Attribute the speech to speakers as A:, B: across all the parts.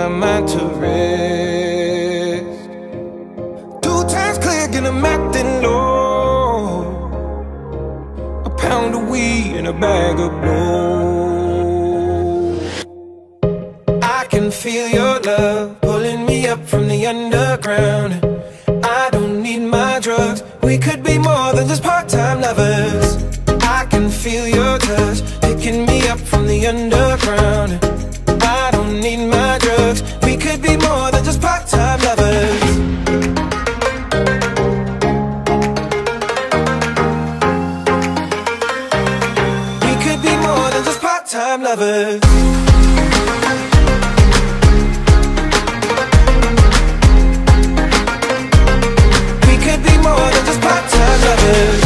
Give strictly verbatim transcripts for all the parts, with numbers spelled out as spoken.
A: my mind to rest. Two times clear, and I'm acting low. A pound of weed and a bag of blow. I can feel your love pulling me up from the underground. I don't need my drugs, we could be more than just part-time lovers. I can feel your touch picking me up from the underground. I don't need my drugs, we could be more than just part-time lovers. We could be more than just part-time lovers. More than just part-time lovers.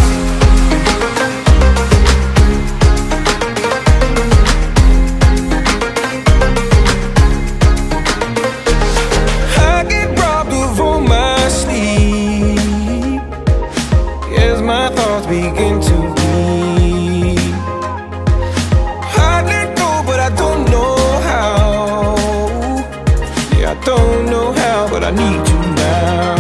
A: I get robbed of all my sleep as my thoughts begin to bleed. I let go but I don't know how. Yeah, I don't know how, but I need to now.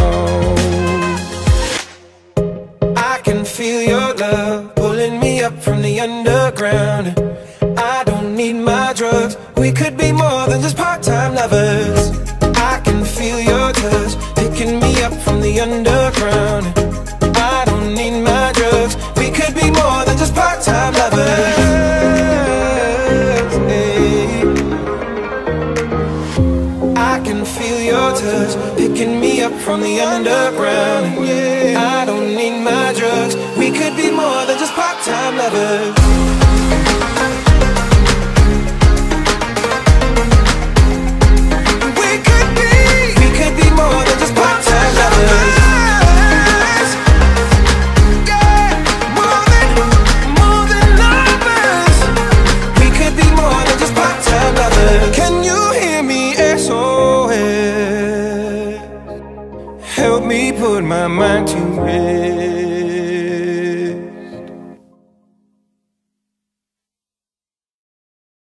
A: Feel your love pulling me up from the underground. I don't need my drugs, we could be more than just part-time lovers. I can feel your touch picking me up from the underground. I don't need my drugs, we could be more than just part-time lovers. Hey. I can feel your touch picking me up from the underground. I don't need my drugs, we could be more than just part-time lovers. We could be, we could be more than just part-time lovers. Yeah, more than, more than lovers. We could be more than just part-time lovers. Can you hear me, S O S? Help me put my mind to rest.